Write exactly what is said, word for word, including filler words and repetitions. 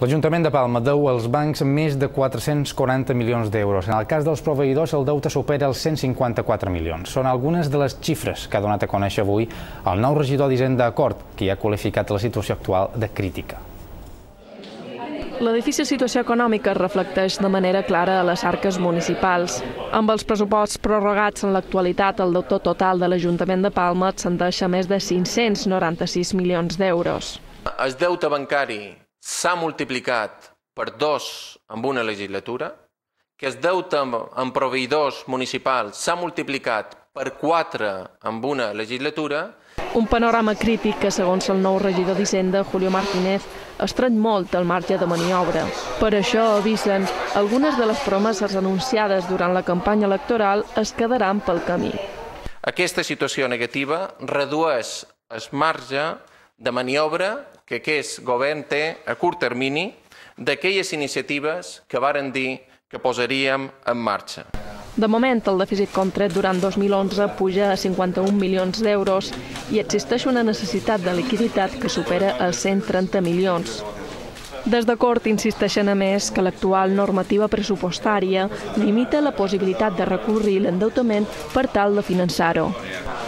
L'Ajuntament de Palma deu als bancs més de quatre-cents quaranta milions d'euros. En el cas dels proveïdors, el deute supera els cent cinquanta-quatre milions. Són algunes de les xifres que ha donat a conèixer avui el nou regidor d'Hisenda Acord, qui ha qualificat la situació actual de crítica. La difícil situació econòmica es reflecteix de manera clara a les arques municipals. Amb els pressuposts prorrogats en l'actualitat, el deute total de l'Ajuntament de Palma ascendeix a més de cinc-cents noranta-sis milions d'euros. El deute bancari s'ha multiplicat per dos en una legislatura, que el deute amb proveïdors municipals s'ha multiplicat per quatre en una legislatura. Un panorama crític que, segons el nou regidor d'Hisenda, Julio Martínez, estreny molt el marge de maniobra. Per això, avisen, algunes de les promeses anunciades durant la campanya electoral es quedaran pel camí. Aquesta situació negativa redueix el marge de maniobra que aquest govern té a curt termini d'aquelles iniciatives que varen dir que posaríem en marxa. De moment, el dèficit contret durant dos mil onze puja a cinquanta-un milions d'euros i existeix una necessitat de liquiditat que supera els cent trenta milions. Des d'Acord insisteixen a més que l'actual normativa pressupostària limita la possibilitat de recórrer l'endeutament per tal de finançar-ho.